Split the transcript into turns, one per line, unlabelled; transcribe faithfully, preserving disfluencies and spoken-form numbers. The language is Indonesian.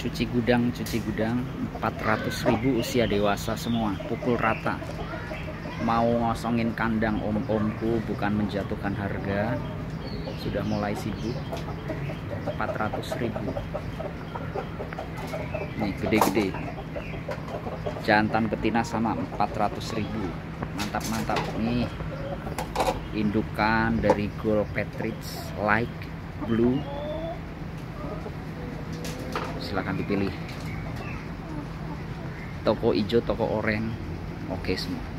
cuci gudang cuci gudang empat ratus ribu usia dewasa semua, pukul rata. Mau ngosongin kandang om-omku, bukan menjatuhkan harga, sudah mulai sibuk. Empat ratus ribu nih, gede-gede. Jantan betina sama empat ratus ribu, mantap-mantap nih. Indukan dari Gold Partridge Light Blue, silahkan dipilih. Toko hijau, toko oranye, oke semua.